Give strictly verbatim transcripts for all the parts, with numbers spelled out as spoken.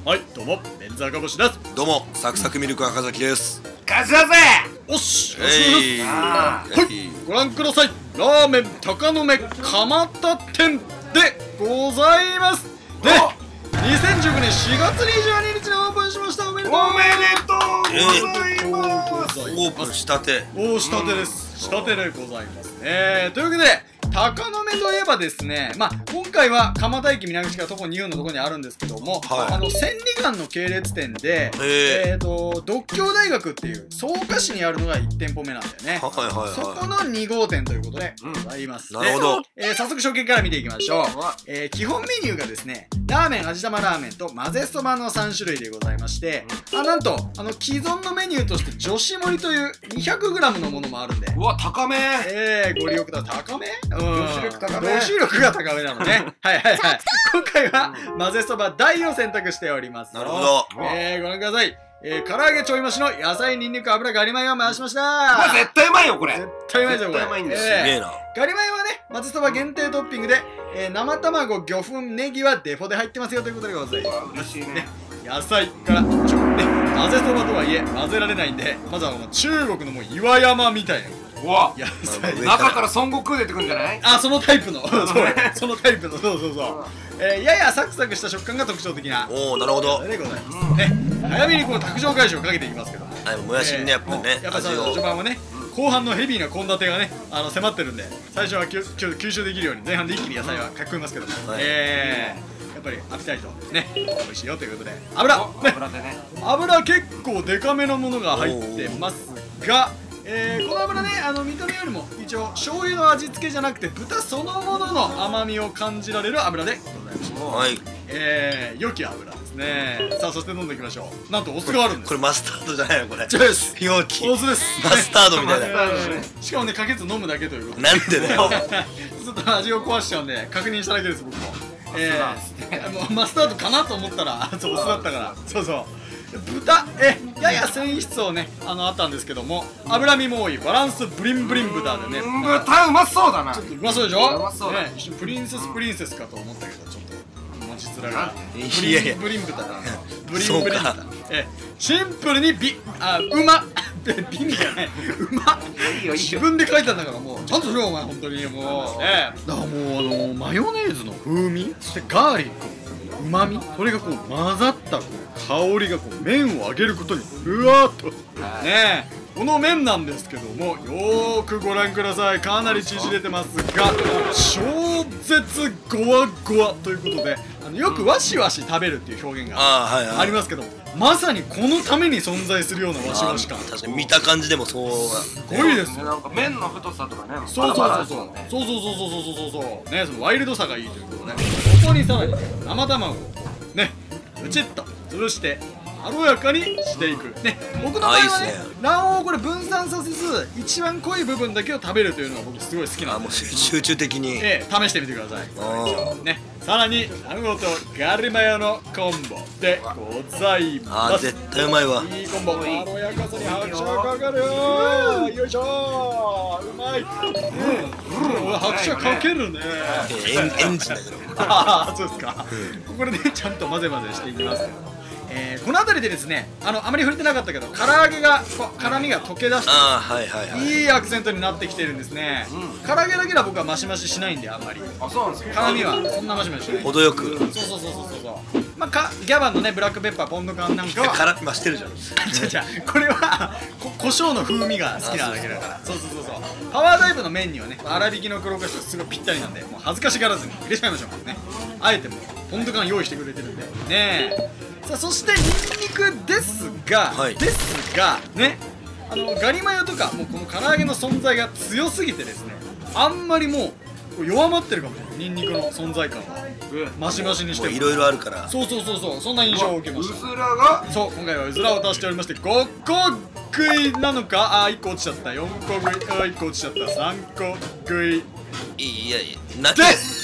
はい、どうも、メンズ赤星です。 どうも、サクサクミルク赤崎です。 勝ちだぜ。 おし、 えい、 はい、ご覧ください。ラーメン鷹の目蒲田店でございます。で、にせんじゅうきゅうねんしがつにじゅうににちにオープンしました。おめでとうおめでとうございます。 オープンしたて。 おしたてです。したてでございますね。というわけで、鷹の目といえばですね、まあ、今回は蒲田駅南口から徒歩にふんのところにあるんですけども、はい、あの千里眼の系列店で、えっと獨協大学っていう草加市にあるのがいち店舗目なんだよね。そこのに号店ということでございます。 なるほど。 えー、早速初見から見ていきましょう。えー、基本メニューがですね、ラーメン味玉ラーメンと混ぜそばのさんしゅるいでございまして、あ、なんとあの既存のメニューとして女子盛りという にひゃくグラム のものもあるんで、 うわ、高め。 えー、ご利用ください。高め？ 女子力高め。 女子力が高めなのね。はいはいはい。今回は混ぜそば大を選択しております。 なるほど。 えー、ご覧ください。えー、唐揚げちょい増しの野菜ニンニク油ガリ米を回しました。 まあ、絶対うまいよこれ。 絶対うまいじゃんこれ。 絶対うまいんです。 すげえな。 ガリ米はね、混ぜそば限定トッピングで、えー、生卵、魚粉、ネギはデフォで入ってますよということでございます。 嬉しいね。 野菜からちょね、混ぜそばとはいえ混ぜられないんで、まずはもう中国のもう岩山みたいな。 うわ、 野菜中から孫悟空出てくるんじゃない？ あ、そのタイプのそうそのタイプのそうそうそう、えー、ややサクサクした食感が特徴的なおお、なるほどでございますね。早めにこの卓上返しをかけていきますけども、 はい、もやしにね、やっぱりね、 やっぱさ、序盤はね、後半のヘビーな献立がね、あの迫ってるんで、最初は吸収できるように前半で一気に野菜はかき込みますけども、えー、やっぱりアピタイトね、美味しいよということで、油油でね、 油結構デカめのものが入ってますが、えー、この油ね、あの見た目よりも一応醤油の味付けじゃなくて豚そのものの甘みを感じられる油でございます。 はい、 えー、良き油ですね。さあ、そして飲んでいきましょう。なんとお酢があるんです。 これマスタードじゃないのこれ。 違うです。 容器。 お酢です。 マスタードみたいな。 しかもね、かけず飲むだけということで。 なんでだよ。 ちょっと味を壊しちゃうんで確認しただけです、僕も。えー、マスタードかなと思ったらそうお酢だったから。そうそう、豚、えやや繊維質をね、あのあったんですけども、脂身も多いバランスブリンブリン豚でね、 豚うまそうだな。 ちょっとうまそうでしょ。 うまそうだね。 一瞬プリンセスプリンセスかと思ったけど、ちょっと文字面がブいやいやリンブリン豚だな。ブリンブリン豚、えシンプルにビあうまビンじゃない、うま。自分で書いたんだから、もうちゃんとしろよお前、本当にもう。ええ、だからもうあのマヨネーズの風味、そしてガーリックうまみ、これがこう混ざったこう香りがこう麺を揚げることにふわっとねえ、この麺なんですけども、よーくご覧ください。かなり縮れてますが超絶ゴワゴワということで、あのよくワシワシ食べるっていう表現がありますけど、まさにこのために存在するようなワシワシ感。 確かに見た感じでもそうすごいですね。 なんか麺の太さとかね、 そうそうそうそうそうそうそうそうそうそうね、そのワイルドさがいいということで、ここにさらに生卵をねうちっと潰してまろやかにしていくね。僕の場合はね、卵黄をこれ分散させず一番濃い部分だけを食べるというのが僕すごい好きなんで、 もう集中的にええ、試してみてくださいね。さらに卵とガリマヨのコンボでございます。 あ、絶対うまいわ。 いいコンボ、まろやかさに拍車がかかるよ。よいしょ、うまい。拍車かけるね。 エンジンだけど。 ああ、そうですか。これでちゃんと混ぜ混ぜしていきますけど、えー、この辺りでですね、あのあまり触れてなかったけど、唐揚げがこう辛みが溶け出して、 あ、はいはいはい、 いいアクセントになってきてるんですね。唐揚げだけは僕はマシマシしないんで、あんまり。 あ、そうなんですか。 辛みはそんなマシマシしない。 程よく。 そうそうそうそうそう。まあかギャバンのねブラックペッパーポンド缶なんかは辛み増してるじゃん。 じゃじゃこれはこ胡椒の風味が好きなだけだから。そうそうそうそう。パワーダイブの麺にはね、粗挽きの黒胡椒すごいぴったりなんで、もう恥ずかしがらずに入れちゃいましょうね。あえてもうポンド缶用意してくれてるんでねえ。さあ、そしてニンニクですが、はい、ですがね、あのガリマヨとかもうこの唐揚げの存在が強すぎてですね、あんまりもう弱まってるかもしれない。ニンニクの存在感はマシマシにしてもいろいろあるから、 そうそうそうそう、そんな印象を受けました。 うずらが、 そう、今回はうずらを足しておりまして、ごこ食いなのか、あーいっこ落ちちゃった、よんこ食い、あーいっこ落ちちゃった、さんこ食いいやいや、なです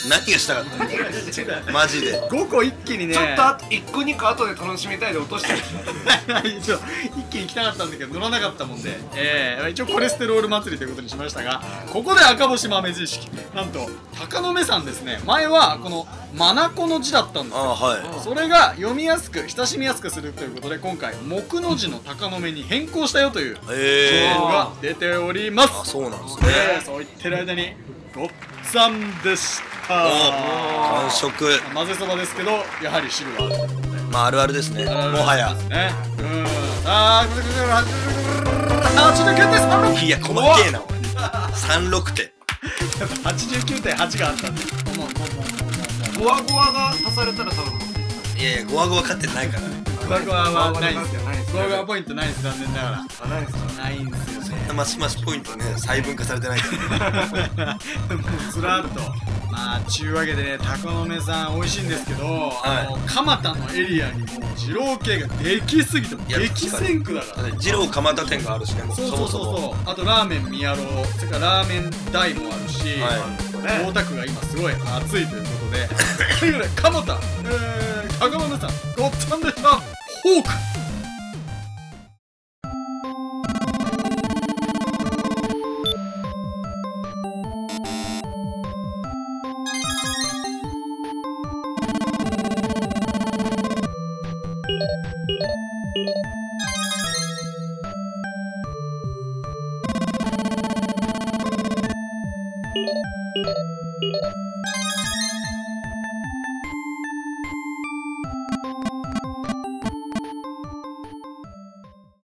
何がしたかったマジで。 ごこ一気にねちょっとあといっこにこ後で楽しみたいで落としてるでしょ。 一応一気に行きたかったんだけど乗らなかったもんで、えー、一応コレステロール祭りということにしましたが、ここで赤星豆知識。なんと鷹の目さんですね、前はこのマナコの字だったんですよ。 ああ、はい。 それが読みやすく親しみやすくするということで、今回木の字の鷹の目に変更したよという情え報が出ております。 あ、そうなんですえね。 ーそう言ってる間にごっつぁんでした完食。 混ぜそばですけど、やはり汁はあるということで、 まああるあるですね。もはや。 ね、うんあーはちじゅうきゅうてんさんろくいや、細けえな、お前。さんじゅうろくてん。 はちじゅうきゅうてんはちがあったんで、もうもうもうもうもうゴワゴワが足されたら多分いやいや、ゴワゴワ勝ってないから。 ゴワゴワはないんですよ。ゴワゴワポイントないんです、残念ながら。 あないですか。 ないんですよね。 マシマシポイントね、細分化されてないから。 もうずらっと。まあちゅうわけでね、鷹の目さん美味しいんですけど、あの蒲田のエリアにもう二郎系ができすぎてや激戦区だから。 二郎蒲田店があるしね、もうそうそうそうそもそも。 そう。あとラーメン宮郎、それからラーメン大もあるし、 は大田区が今すごい熱いということで、ということで蒲田、えー、鷹の目さんごっつぁんでした。ホーク。you